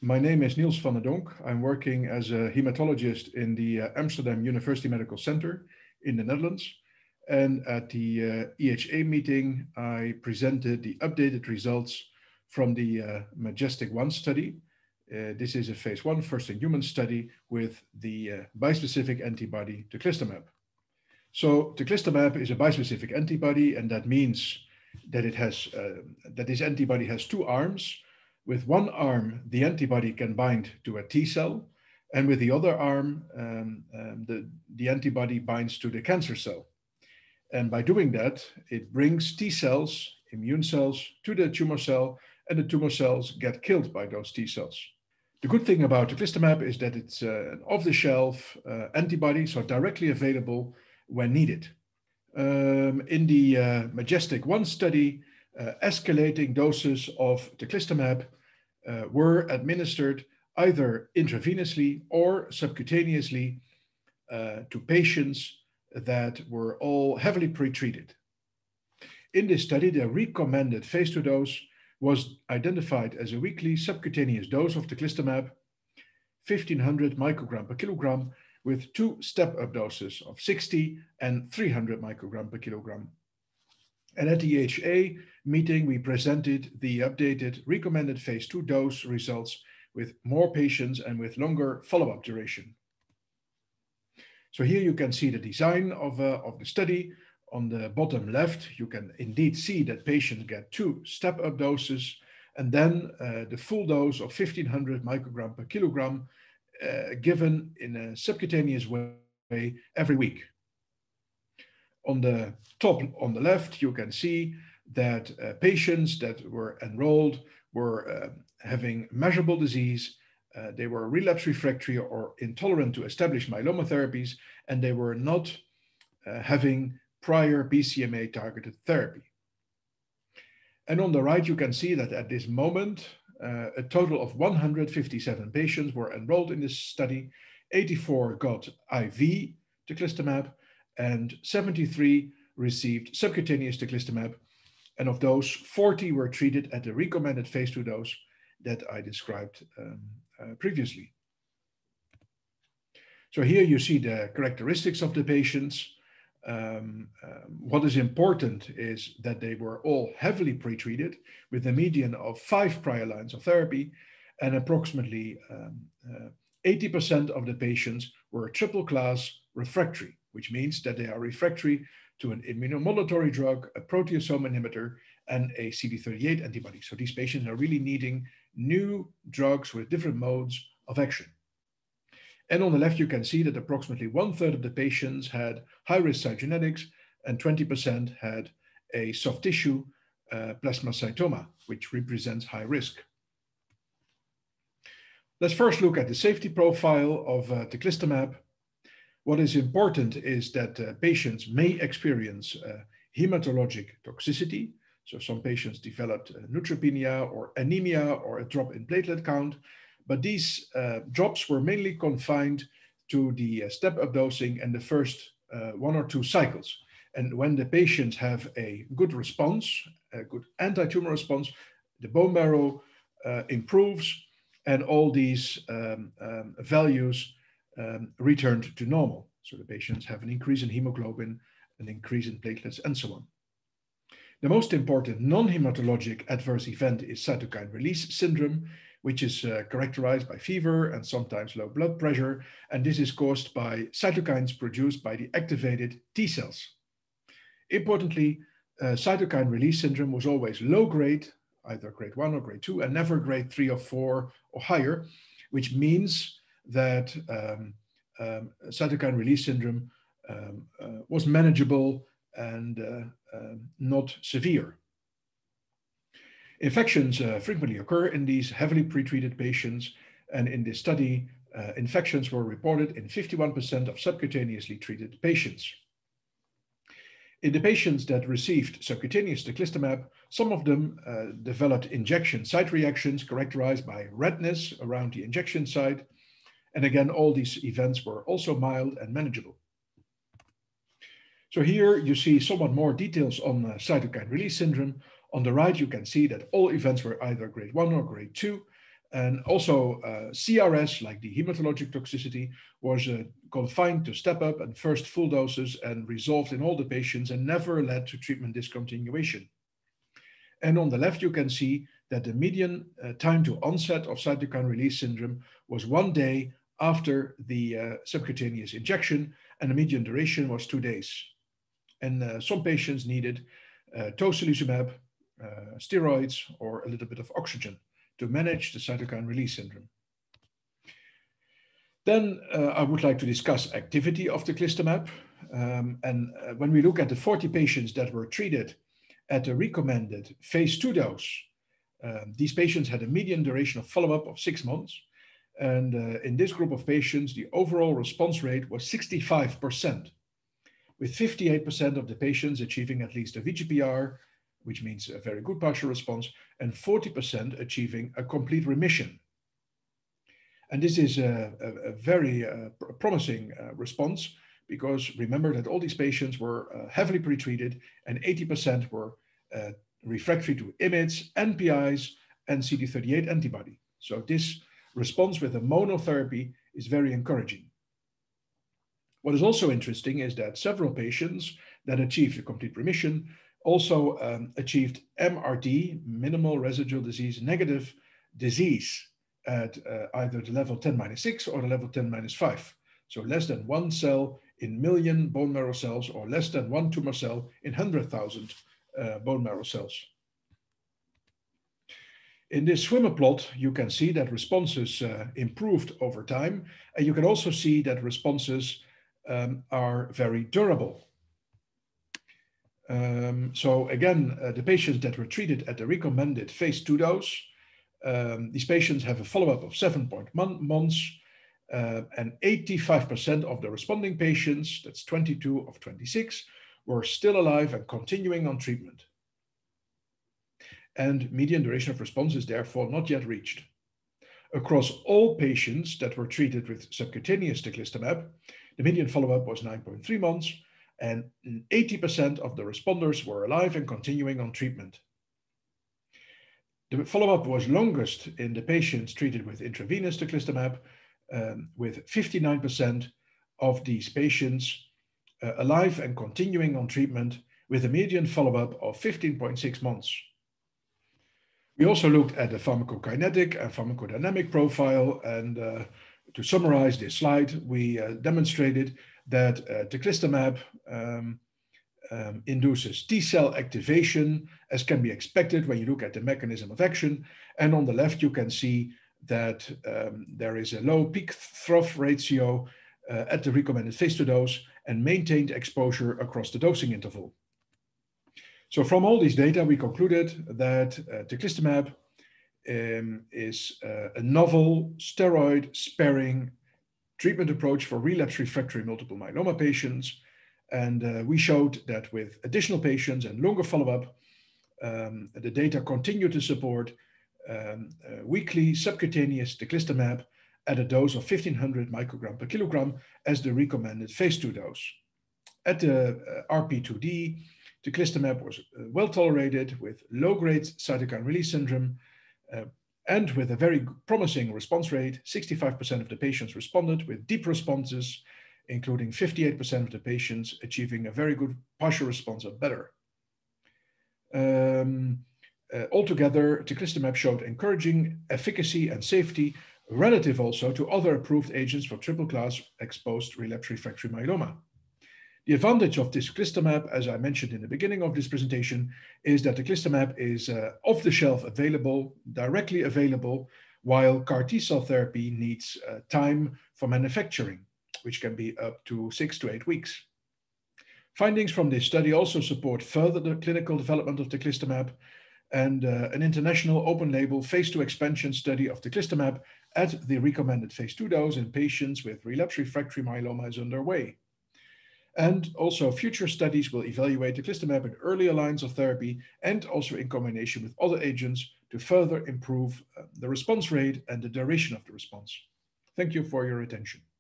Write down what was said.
My name is Niels van der Donk. I'm working as a hematologist in the Amsterdam University Medical Center in the Netherlands. And at the EHA meeting, I presented the updated results from the Majestic-1 study. This is a phase 1 first-in-human study with the bispecific antibody Teclistamab. So Teclistamab is a bispecific antibody, and that means that it has that this antibody has two arms. With one arm, the antibody can bind to a T cell, and with the other arm, the antibody binds to the cancer cell. And by doing that, it brings T cells, immune cells, to the tumor cell, and the tumor cells get killed by those T cells. The good thing about Teclistamab is that it's an off-the-shelf antibody, so directly available when needed. In the Majestic-1 study, escalating doses of Teclistamab were administered either intravenously or subcutaneously to patients that were all heavily pretreated. In this study, the recommended phase 2 dose was identified as a weekly subcutaneous dose of Teclistamab, 1500 microgram per kilogram, with two step-up doses of 60 and 300 microgram per kilogram. And at the EHA meeting, we presented the updated recommended phase 2 dose results with more patients and with longer follow-up duration. So here you can see the design of the study. On the bottom left, you can indeed see that patients get two step-up doses and then the full dose of 1500 microgram per kilogram given in a subcutaneous way every week. On the top on the left, you can see that patients that were enrolled were having measurable disease. They were relapsed refractory or intolerant to established myeloma therapies, and they were not having prior BCMA targeted therapy. And on the right, you can see that at this moment, a total of 157 patients were enrolled in this study. 84 got IV Teclistamab, and 73 received subcutaneous Teclistamab. And of those, 40 were treated at the recommended phase 2 dose that I described previously. So here you see the characteristics of the patients. What is important is that they were all heavily pretreated with a median of 5 prior lines of therapy, and approximately 80% of the patients were triple class refractory, which means that they are refractory to an immunomodulatory drug, a proteasome inhibitor, and a CD38 antibody. So these patients are really needing new drugs with different modes of action. And on the left, you can see that approximately 1/3 of the patients had high-risk cytogenetics and 20% had a soft tissue plasmacytoma, which represents high risk. Let's first look at the safety profile of Teclistamab. What is important is that patients may experience hematologic toxicity. So some patients developed neutropenia or anemia or a drop in platelet count. But these drops were mainly confined to the step-up dosing and the first 1 or 2 cycles. And when the patients have a good response, a good anti-tumor response, the bone marrow improves, and all these values returned to normal. So the patients have an increase in hemoglobin, an increase in platelets, and so on. The most important non-hematologic adverse event is cytokine release syndrome, which is characterized by fever and sometimes low blood pressure, and this is caused by cytokines produced by the activated T cells. Importantly, cytokine release syndrome was always low grade, either grade 1 or grade 2, and never grade 3 or 4 or higher, which means that cytokine release syndrome was manageable and not severe. Infections frequently occur in these heavily pretreated patients, and in this study, infections were reported in 51% of subcutaneously treated patients. In the patients that received subcutaneous Teclistamab, some of them developed injection site reactions characterized by redness around the injection site. And again, all these events were also mild and manageable. So here you see somewhat more details on cytokine release syndrome. On the right, you can see that all events were either grade 1 or grade 2, And also CRS, like the hematologic toxicity, was confined to step-up and first full doses and resolved in all the patients and never led to treatment discontinuation. And on the left, you can see that the median time to onset of cytokine release syndrome was 1 day after the subcutaneous injection, and the median duration was 2 days. And some patients needed tocilizumab, steroids, or a little bit of oxygen to manage the cytokine release syndrome. Then I would like to discuss activity of teclistamab. When we look at the 40 patients that were treated at the recommended phase 2 dose, these patients had a median duration of follow-up of 6 months. And in this group of patients, the overall response rate was 65%, with 58% of the patients achieving at least a VGPR, which means a very good partial response, and 40% achieving a complete remission. And this is a very promising response, because remember that all these patients were heavily pretreated and 80% were refractory to IMiDs, NPIs, and CD38 antibody. So this response with a monotherapy is very encouraging. What is also interesting is that several patients that achieved a complete remission also achieved MRD, minimal residual disease, negative disease at either the level 10-6 or the level 10-5. So less than 1 cell in million bone marrow cells, or less than 1 tumor cell in 100,000 bone marrow cells. In this swimmer plot, you can see that responses improved over time, and you can also see that responses are very durable. So again, the patients that were treated at the recommended phase 2 dose, these patients have a follow-up of 7.1 months, and 85% of the responding patients, that's 22 of 26, were still alive and continuing on treatment. And median duration of response is therefore not yet reached. Across all patients that were treated with subcutaneous teclistamab, the median follow-up was 9.3 months, and 80% of the responders were alive and continuing on treatment. The follow-up was longest in the patients treated with intravenous teclistamab, with 59% of these patients alive and continuing on treatment, with a median follow-up of 15.6 months. We also looked at the pharmacokinetic and pharmacodynamic profile, and to summarize this slide, we demonstrated that teclistamab induces T-cell activation, as can be expected when you look at the mechanism of action. And on the left, you can see that there is a low peak-trough ratio at the recommended phase 2 dose and maintained exposure across the dosing interval. So from all these data, we concluded that teclistamab is a novel steroid-sparing treatment approach for relapsed refractory multiple myeloma patients. And we showed that with additional patients and longer follow-up, the data continue to support weekly subcutaneous teclistamab at a dose of 1500 microgram per kilogram as the recommended phase 2 dose. At the RP2D, teclistamab was well tolerated with low-grade cytokine release syndrome and with a very promising response rate. 65% of the patients responded with deep responses, including 58% of the patients achieving a very good partial response or better. Altogether, teclistamab showed encouraging efficacy and safety relative also to other approved agents for triple-class exposed relapsed refractory myeloma. The advantage of teclistamab, as I mentioned in the beginning of this presentation, is that teclistamab is off-the-shelf available, directly available, while CAR T-cell therapy needs time for manufacturing, which can be up to 6 to 8 weeks. Findings from this study also support further the clinical development of teclistamab, and an international open-label phase 2 expansion study of teclistamab at the recommended phase 2 dose in patients with relapsed refractory myeloma is underway. And also future studies will evaluate teclistamab in earlier lines of therapy and also in combination with other agents to further improve the response rate and the duration of the response. Thank you for your attention.